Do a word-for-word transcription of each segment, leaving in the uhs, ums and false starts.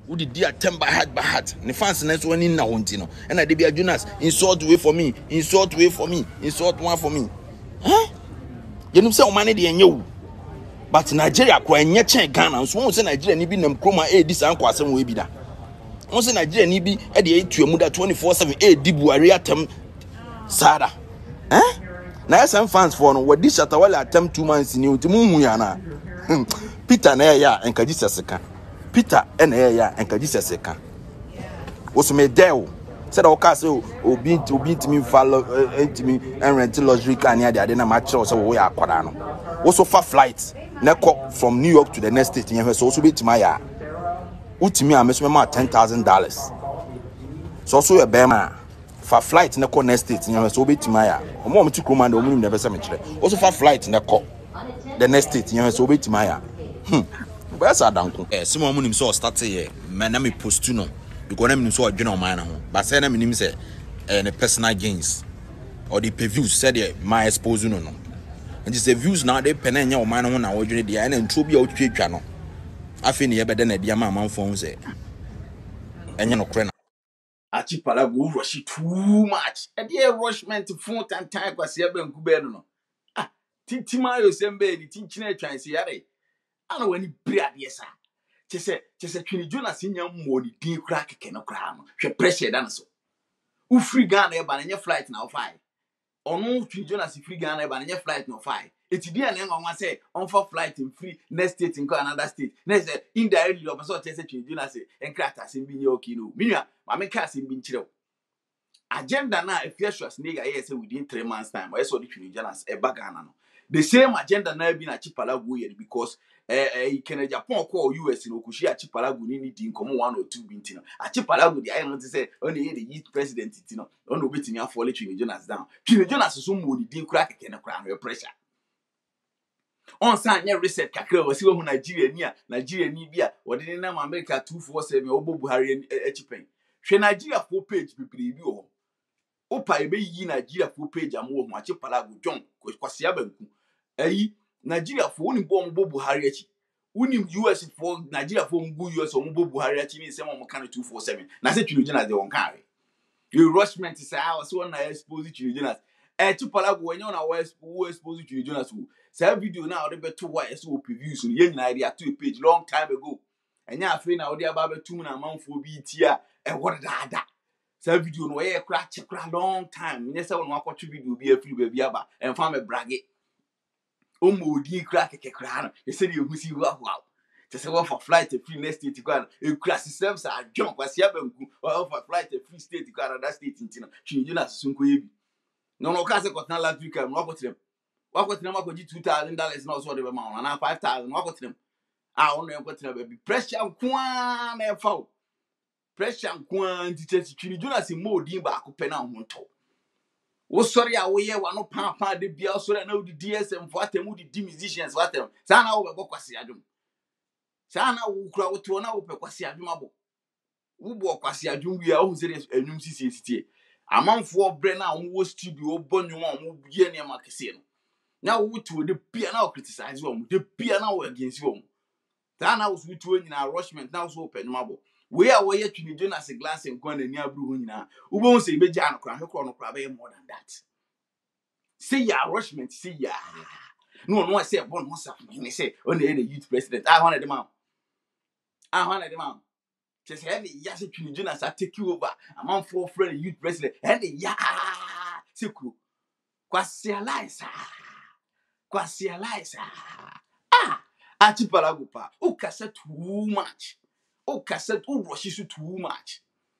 Who did dear ten by heart by heart? The fans next one in now, Tino. And I did be a Jonas. Insult way for me. Insult way for me. Insult one for me. Huh? You know, so money and you. But Nigeria, quite yet, Ghana. So once Nigeria, ni be them chroma a this and quasam way be that. Once Nigeria, ni be at the eight to your mother twenty-four seven a dibu ariatem Sada. Huh? Now, some fans for what this at all attempt two months in you to Mumuyana. Peter Naya and Kajisa Seka. Peter and Naya and Kajisa Seka. Was made there. Said all castle or being to beat me, follow to me and rent luxury can I didn't match or so we are Quadano. Also, far flights, Neko from New York to the next state in her so bit to my yard. Utimi, I miss my ten thousand dollars. So, also a bema. For flight na call next state you so be timaya o mo to command o mu never cemetery also for flight na call the next state you so be timaya hm where's adanko eh simo mu nim so start here me na me post no because na me nim so odwena o man na ho but say na me nim say eh ne personal gains or the previews said there my expose no no and the views now they pen anya o man na ho na odwene dia na ntro bia o twetwa no afi ne ye bede na dia ma manfo ho say enye no kre Archipalago rush too much. A dear rushment to front and time was here ben kubeno. Ah, Titima yosembe the teaching a chance yare. I know when he bread yes sir. Chese chese Twene Jonas in your modi dean crack can cram. She pressure than so. U free gun e ban your flight now five. Or no Twene Jonas free gun e ban your flight no five. It's the end on say on for flight in free next state in another state. Next indirectly of so chese Twene Jonas and crackers in binyo kino. Minya Mame cast in Binchiro. Agenda now, if you should snake, I say within three months' time, I saw the Twene Jonas a bagana. The same agenda now been Archipalago because eh, can Japan call U S in Okushi Archipalago need in common one or two bintino. Archipalago, the island to say only the youth president, you know, on waiting here for Twene Jonas down. Twene Jonas is somebody didn't crack a crown your pressure. On sign your reset kakra was who Nigeria near Nigeria Nibia or the name America two four seven Obo Buhari and Echipen. She Nigeria full page be preview. Opa ebe yi Nigeria full page am wo Archipalago John kwasi abanku. Eh Nigeria full oni bo Obo Buhari achi. Unim U S for Nigeria for ngu U S Obo Buhari achi ni say mo kan two four seven. Na say Twene Jonas dey won carry. You rushment say I was one na expose Twene Jonas. Archipalago when you na expose Twene Jonas. Say video now they beto why so previews so yen na dey to a page long time ago. Enya afei na odi aba betum na manfo bi tia e what da. Say video no e kra che kra long time. Me say won akotwe video bi afiri ba bi aba en fa me brage. O mo odi kra keke kra no. E say dey husi wow wow. Say what for flight to free next state go e kra systems are jump kwasi abanku or for flight to free state go another state ntina. Twene Jonas sunko yebi. No no ka say kotna last week am no kotrem. What got them up with two thousand dollars now so the amount and five thousand what got them I only got them baby pressure kwan e fall pressure kwan ti Twene Jonas mo din ba ko pe na ho to wo sorry a wo ye wa no pa pa de bia sorry na wo di D S M for atem di musicians what them sa na wo be kwase adum sa na wo kura wo to na wo pe kwase adum abo wo bo kwase adum wi a wo se enum sisi sitie amanfo bre na wo studio bonwom a wo bie ne ma kese no. Now we to the piano criticize them, the piano against them. Now was we to in our rushment now so open marble. We are way Twene Jonas a glass and corn and near blue now. We won't say Bejano crown, no crab more than that. See ya rushment, see ya. No, no, I say one was up. They say only the youth president. I wanted them out. I wanted them out. Just had the Yas Twene Jonas, I take you over. I'm on four friend youth president and the ya secret. Quasialize. Quasialize. Ah, Archipalago pa. O cassette too much. O cassette o rushes too much.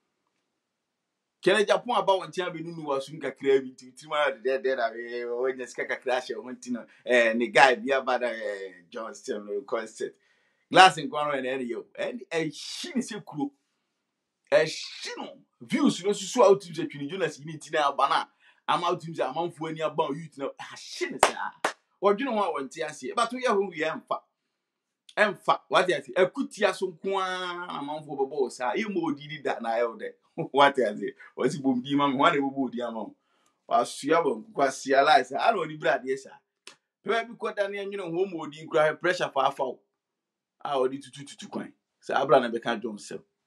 Can I Japan about one time we knew was soon craving to tomorrow there there when the skaka crash or went to and the guy be about a Johnston concert. Glass and guano and area and a shin is a crew. A shin views no so out to the Twene Jonas in it now banana. I'm out to the amount for any about you to know. Ah, shin is or do you know what I want to say? But we are who we am fa. Em fa, what I say? A kutia so kwan amount for boss. Ah, you more did that now there. What I say? What's boom di man one able di amount. Was you have because realize I don't need bread, yes, sir. Maybe because Daniel, you know, home would cry pressure for a fall. I would do two to two coin. So I brand a become Jones.